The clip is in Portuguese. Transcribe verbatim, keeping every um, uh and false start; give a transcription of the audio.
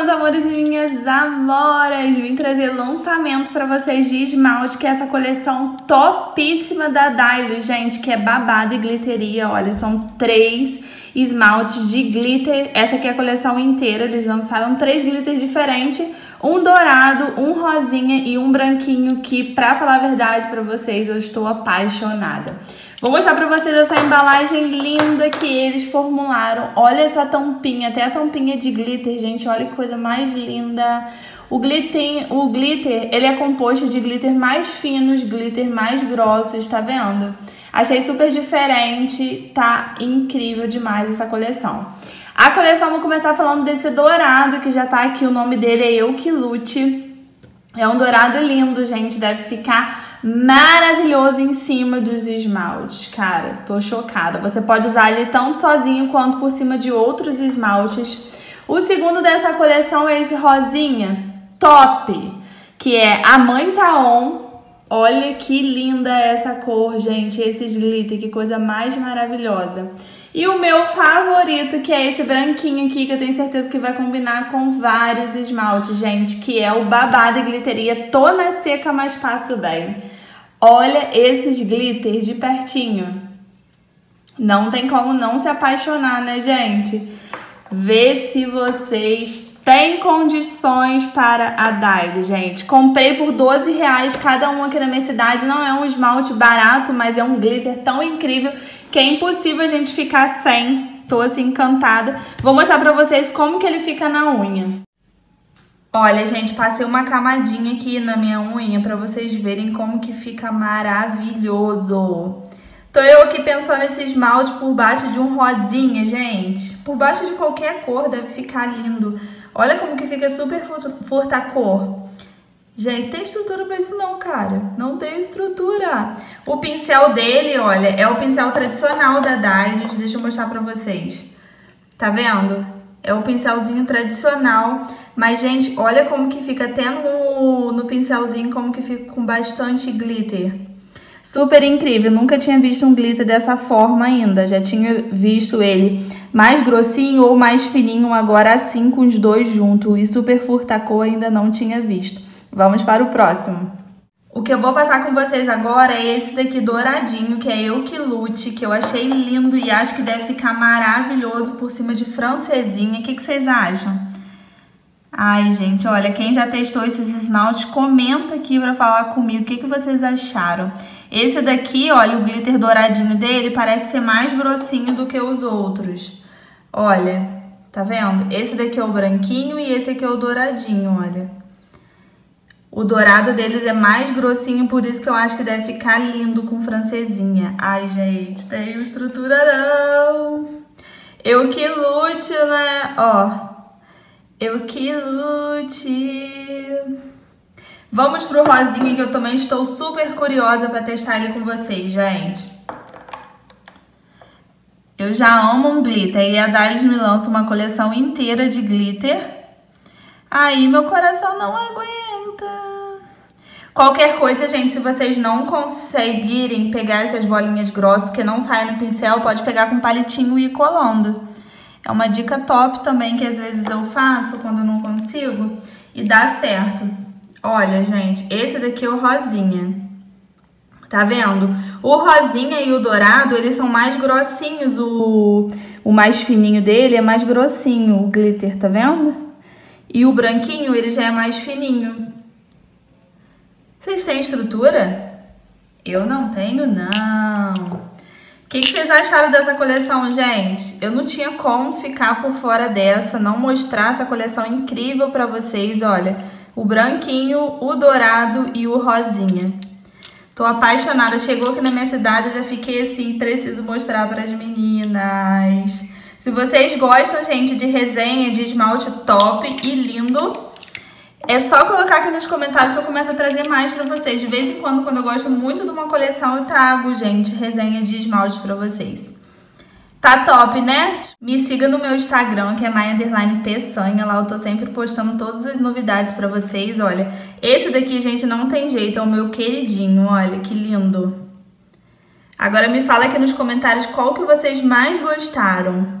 meus amores e minhas amoras! Vim trazer lançamento pra vocês de esmalte, que é essa coleção topíssima da Dailo, gente, que é babada e glitteria. Olha, são três esmaltes de glitter. Essa aqui é a coleção inteira, eles lançaram três glitters diferentes, um dourado, um rosinha e um branquinho, que, pra falar a verdade pra vocês, eu estou apaixonada. Vou mostrar pra vocês essa embalagem linda que eles formularam. Olha essa tampinha, até a tampinha de glitter, gente. Olha que coisa mais linda. O glitter, o glitter, ele é composto de glitter mais finos, glitter mais grossos, tá vendo? Achei super diferente, tá incrível demais essa coleção. A coleção, vou começar falando desse dourado, que já tá aqui, o nome dele é Eu Que Lute. É um dourado lindo, gente, deve ficar maravilhoso em cima dos esmaltes. Cara, tô chocada. Você pode usar ele tanto sozinho quanto por cima de outros esmaltes. O segundo dessa coleção é esse rosinha top, que é a Mãe Tá On. Olha que linda essa cor, gente. Esses glitter, que coisa mais maravilhosa. E o meu favorito, que é esse branquinho aqui, que eu tenho certeza que vai combinar com vários esmaltes, gente, que é o Babado e Glitteria. Tô na seca, mas passo bem. Olha esses glitters de pertinho. Não tem como não se apaixonar, né, gente? Vê se vocês têm condições para a Dailo, gente. Comprei por doze reais cada um aqui na minha cidade. Não é um esmalte barato, mas é um glitter tão incrível que é impossível a gente ficar sem. Tô assim encantada. Vou mostrar pra vocês como que ele fica na unha. Olha, gente, passei uma camadinha aqui na minha unha pra vocês verem como que fica maravilhoso. Tô eu aqui pensando nesse esmalte por baixo de um rosinha, gente. Por baixo de qualquer cor deve ficar lindo. Olha como que fica super furta-cor. Gente, tem estrutura pra isso não, cara. Não tem estrutura. O pincel dele, olha, é o pincel tradicional da Dailo. Deixa eu mostrar pra vocês. Tá vendo? É o pincelzinho tradicional. Mas, gente, olha como que fica até no, no pincelzinho, como que fica com bastante glitter. Super incrível. Nunca tinha visto um glitter dessa forma ainda. Já tinha visto ele mais grossinho ou mais fininho, agora assim com os dois juntos. E super furta-cor ainda não tinha visto. Vamos para o próximo. O que eu vou passar com vocês agora é esse daqui douradinho, que é Eu Que Lute, que eu achei lindo e acho que deve ficar maravilhoso por cima de francesinha. O que, que vocês acham? Ai, gente, olha, quem já testou esses esmaltes, comenta aqui pra falar comigo o que, que vocês acharam. Esse daqui, olha, o glitter douradinho dele parece ser mais grossinho do que os outros. Olha, tá vendo? Esse daqui é o branquinho e esse aqui é o douradinho, olha. O dourado deles é mais grossinho, por isso que eu acho que deve ficar lindo com francesinha. Ai, gente, tem estrutura não. Eu que lute, né? Ó, eu que lute. Vamos pro rosinha, que eu também estou super curiosa pra testar ele com vocês, gente. Eu já amo um glitter e a Dailo me lança uma coleção inteira de glitter. Aí meu coração não aguenta. Qualquer coisa, gente, se vocês não conseguirem pegar essas bolinhas grossas que não saem no pincel, pode pegar com palitinho e ir colando. É uma dica top também que às vezes eu faço quando não consigo e dá certo. Olha, gente, esse daqui é o rosinha. Tá vendo? O rosinha e o dourado, eles são mais grossinhos. O, o mais fininho dele é mais grossinho, o glitter, tá vendo? E o branquinho, ele já é mais fininho. Vocês têm estrutura? Eu não tenho, não. O que, que vocês acharam dessa coleção, gente? Eu não tinha como ficar por fora dessa, não mostrar essa coleção incrível pra vocês. Olha, o branquinho, o dourado e o rosinha. Tô apaixonada. Chegou aqui na minha cidade, eu já fiquei assim, preciso mostrar pras meninas. Se vocês gostam, gente, de resenha de esmalte top e lindo, é só colocar aqui nos comentários que eu começo a trazer mais pra vocês. De vez em quando, quando eu gosto muito de uma coleção, eu trago, gente, resenha de esmalte pra vocês. Tá top, né? Me siga no meu Instagram, que é my underline peçanha. Lá eu tô sempre postando todas as novidades pra vocês. Olha, esse daqui, gente, não tem jeito, é o meu queridinho. Olha, que lindo. Agora me fala aqui nos comentários qual que vocês mais gostaram.